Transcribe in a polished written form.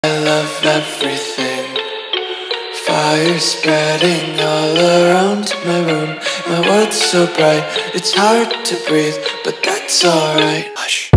I love everything. Fire spreading all around my room. My world's so bright, it's hard to breathe, but that's alright. Hush.